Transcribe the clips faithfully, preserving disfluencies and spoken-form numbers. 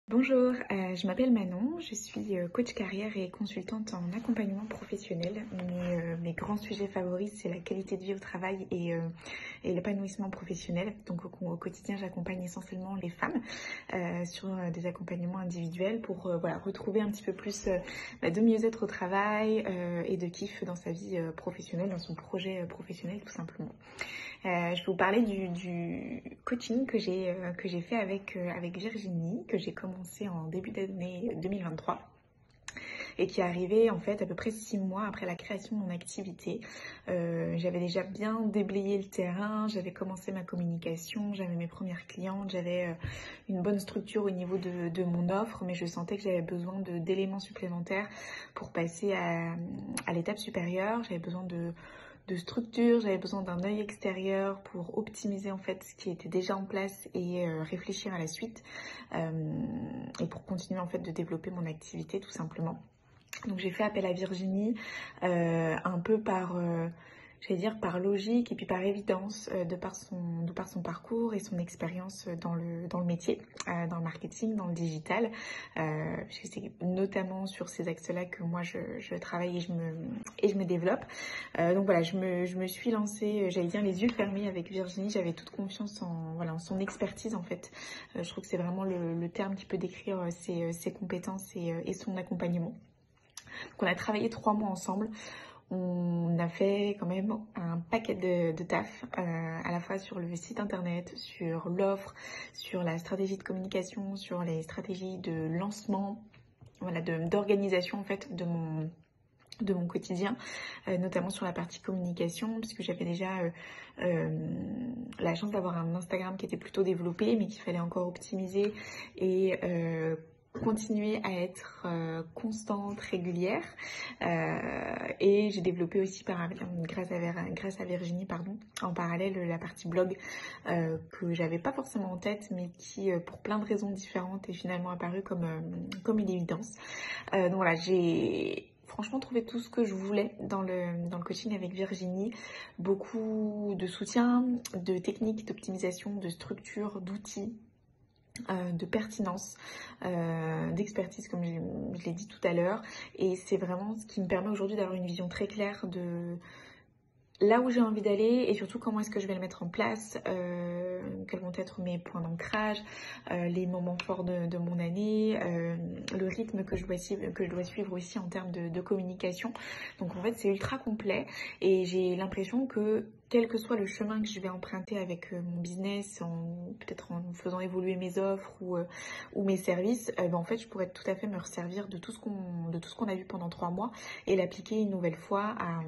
Bonjour, euh, je m'appelle Manon, je suis euh, coach carrière et consultante en accompagnement professionnel. Mes, euh, mes grands sujets favoris, c'est la qualité de vie au travail et, euh, et l'épanouissement professionnel. Donc au, au quotidien, j'accompagne essentiellement les femmes euh, sur euh, des accompagnements individuels pour euh, voilà, retrouver un petit peu plus euh, bah, de mieux-être au travail euh, et de kiff dans sa vie euh, professionnelle, dans son projet euh, professionnel tout simplement. Euh, je vais vous parler du, du coaching que j'ai euh, que j'ai fait avec, euh, avec Virginie, que j'ai commencé en début d'année deux mille vingt-trois et qui est arrivé en fait à peu près six mois après la création de mon activité. Euh, j'avais déjà bien déblayé le terrain, j'avais commencé ma communication, j'avais mes premières clientes, j'avais euh, une bonne structure au niveau de, de mon offre, mais je sentais que j'avais besoin de, d'éléments supplémentaires pour passer à, à l'étape supérieure. J'avais besoin de de structure, j'avais besoin d'un œil extérieur pour optimiser en fait ce qui était déjà en place et euh, réfléchir à la suite euh, et pour continuer en fait de développer mon activité tout simplement. Donc j'ai fait appel à Virginie euh, un peu par, euh, j'allais dire par logique et puis par évidence euh, de, par son, de par son parcours et son expérience dans le, dans le métier, euh, dans le marketing, dans le digital. Euh, c'est notamment sur ces axes-là que moi je, je travaille et je me, et je me développe. Euh, donc voilà, je me, je me suis lancée, j'allais dire les yeux fermés avec Virginie. J'avais toute confiance en, voilà, en son expertise en fait. Euh, je trouve que c'est vraiment le, le terme qui peut décrire ses, ses compétences et, et son accompagnement. Donc on a travaillé trois mois ensemble. On a fait quand même un paquet de, de taf, euh, à la fois sur le site internet, sur l'offre, sur la stratégie de communication, sur les stratégies de lancement, voilà, de, d'organisation en fait de mon de mon quotidien, euh, notamment sur la partie communication, puisque j'avais déjà euh, euh, la chance d'avoir un Instagram qui était plutôt développé, mais qu'il fallait encore optimiser et euh, continuer à être euh, constante, régulière. Euh, et j'ai développé aussi par, grâce, à, grâce à Virginie pardon, en parallèle la partie blog euh, que j'avais pas forcément en tête, mais qui euh, pour plein de raisons différentes est finalement apparue comme, euh, comme une évidence. Euh, donc voilà, j'ai franchement trouvé tout ce que je voulais dans le, dans le coaching avec Virginie. Beaucoup de soutien, de techniques d'optimisation, de structure, d'outils, euh, de pertinence, euh, d'expertise comme je, je l'ai dit tout à l'heure. Et c'est vraiment ce qui me permet aujourd'hui d'avoir une vision très claire de là où j'ai envie d'aller et surtout comment est-ce que je vais le mettre en place, euh, quels vont être mes points d'ancrage, euh, les moments forts de, de mon année, euh, le rythme que je dois suivre, que je dois suivre aussi en termes de, de communication. Donc en fait c'est ultra complet et j'ai l'impression que quel que soit le chemin que je vais emprunter avec euh, mon business, en, peut-être en faisant évoluer mes offres ou, euh, ou mes services, euh, ben en fait je pourrais tout à fait me resservir de tout ce qu'on, de tout ce qu'on a vu pendant trois mois et l'appliquer une nouvelle fois à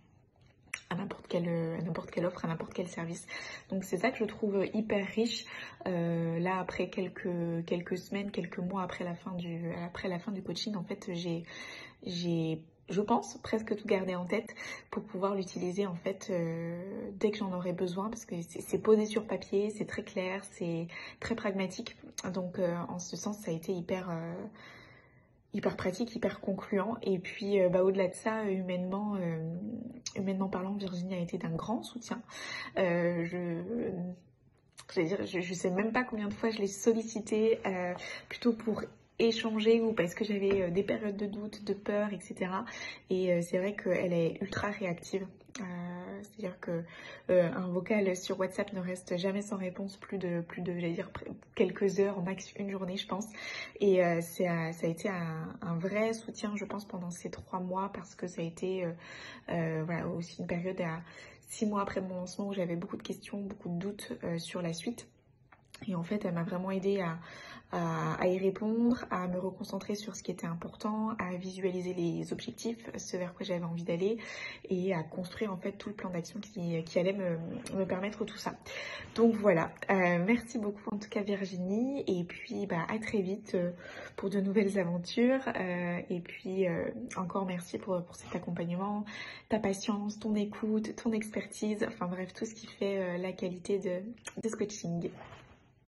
à n'importe quelle, à n'importe quelle offre, à n'importe quel service. Donc c'est ça que je trouve hyper riche. Euh, là, après quelques, quelques semaines, quelques mois après la fin du, après la fin du coaching, en fait, j'ai, j'ai, je pense, presque tout gardé en tête pour pouvoir l'utiliser en fait euh, dès que j'en aurai besoin, parce que c'est, c'est posé sur papier, c'est très clair, c'est très pragmatique. Donc euh, en ce sens, ça a été hyper... Euh, hyper pratique, hyper concluant. Et puis euh, bah, au-delà de ça, humainement, euh, humainement parlant, Virginie a été d'un grand soutien. Euh, je, j'allais dire, je, je sais même pas combien de fois je l'ai sollicité, euh, plutôt pour échanger ou parce que j'avais euh, des périodes de doute, de peur, et cetera. Et euh, c'est vrai qu'elle est ultra réactive. Euh, c'est-à-dire que euh, un vocal sur WhatsApp ne reste jamais sans réponse plus de, plus de j'allais dire, quelques heures, au max une journée, je pense. Et euh, c'est, euh, ça a été un, un vrai soutien, je pense, pendant ces trois mois parce que ça a été euh, euh, voilà, aussi une période à six mois après mon lancement où j'avais beaucoup de questions, beaucoup de doutes euh, sur la suite. Et en fait, elle m'a vraiment aidée à, à, à y répondre, à me reconcentrer sur ce qui était important, à visualiser les objectifs, ce vers quoi j'avais envie d'aller et à construire en fait tout le plan d'action qui, qui allait me, me permettre tout ça. Donc voilà, euh, merci beaucoup en tout cas Virginie et puis bah, à très vite euh, pour de nouvelles aventures euh, et puis euh, encore merci pour, pour cet accompagnement, ta patience, ton écoute, ton expertise, enfin bref tout ce qui fait euh, la qualité de, de ce coaching.